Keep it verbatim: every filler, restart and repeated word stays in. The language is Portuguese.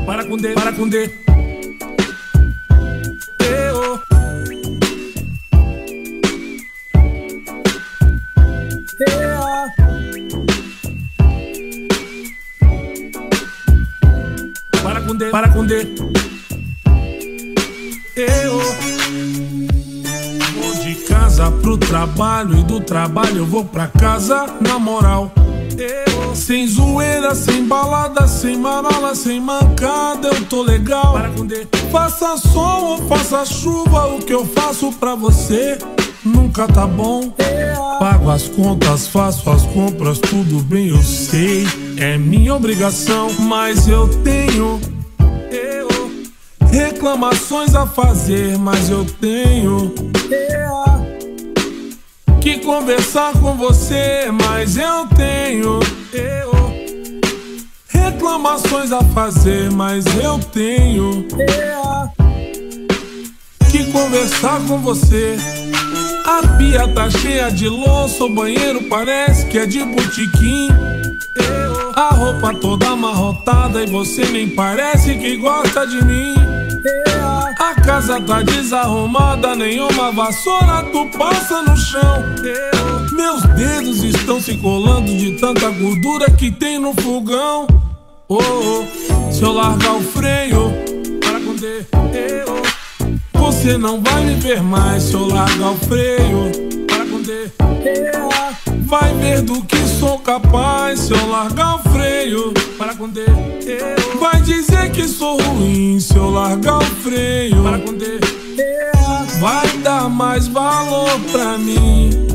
Para com D, para com D. Eu. Yeah. Para com D, para com D. Eu vou de casa pro trabalho e do trabalho eu vou pra casa, na moral. Eu, sem zoeira, sem balada, sem marola, sem mancada, eu tô legal. Para com D. Faça sol ou faça chuva, o que eu faço pra você nunca tá bom. Pago as contas, faço as compras, tudo bem, eu sei, é minha obrigação, mas eu tenho eu, reclamações a fazer, mas eu tenho eu, que conversar com você, mas eu tenho eu, reclamações a fazer, mas eu tenho eu, que conversar com você. A pia tá cheia de louça, o banheiro parece que é de botequim. Eu, a roupa toda amarrotada e você nem parece que gosta de mim. Eu, a casa tá desarrumada, nenhuma vassoura tu passa no chão. Eu, meus dedos estão se colando de tanta gordura que tem no fogão. Oh, oh, se eu largar o freio, para com D, eu, você não vai me ver mais. Se eu largar o freio, para com D, vai ver do que sou capaz. Se eu largar o freio, para com D, vai dizer que sou ruim. Se eu largar o freio, para com D, vai dar mais valor pra mim.